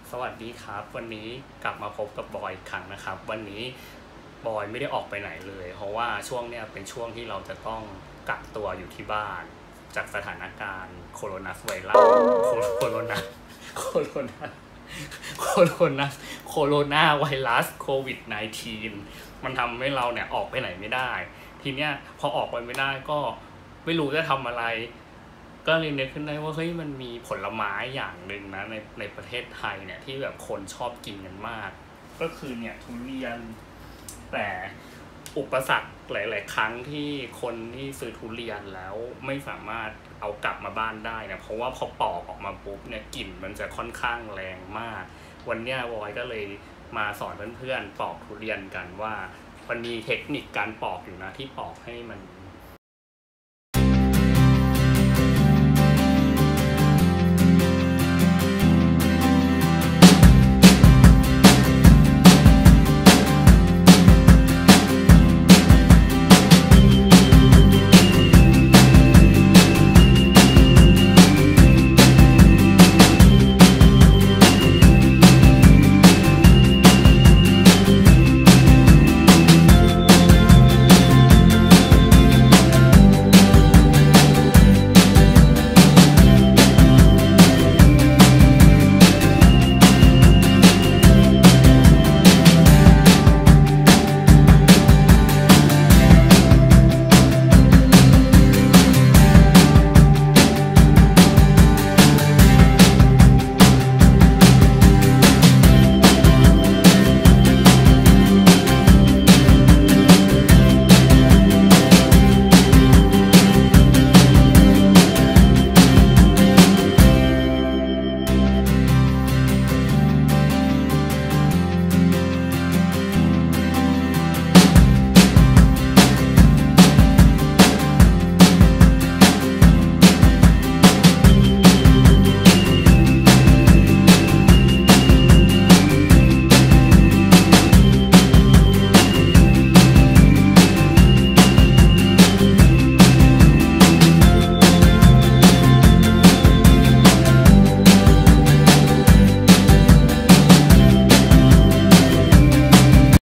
สวัสดีครับวันนี้กลับมาพบกับบอยอีกครั้งนะครับวันนี้บอยไม่ได้ออกไปไหนเลยเพราะว่าช่วงเนี้ยเป็นช่วงที่เราจะต้องกักตัวอยู่ที่บ้านจากสถานการณ์โคโรนาไวรัสโคโรนาโคโรนาโคโรนาโคโรนาไวรัสโควิด -19 มันทำให้เราเนี่ยออกไปไหนไม่ได้ทีเนี้ยพอออกไปไม่ได้ก็ไม่รู้จะทำอะไรก็เลยนึกขึ้นได้ว่าเฮ้ยมันมีผลไม้อย่างหนึ่งนะในประเทศไทยเนี่ยที่แบบคนชอบกินกันมากก็คือเนี่ยทุเรียนแต่อุปสรรคหลายๆครั้งที่คนที่ซื้อทุเรียนแล้วไม่สามารถเอากลับมาบ้านได้เนี่ยเพราะว่าพอปอกออกมาปุ๊บเนี่ยกลิ่นมันจะค่อนข้างแรงมากวันเนี้ยวอยก็เลยมาสอนเพื่อนๆปอกทุเรียนกันว่ามันมีเทคนิคการปอกอยู่นะที่ปอกให้มัน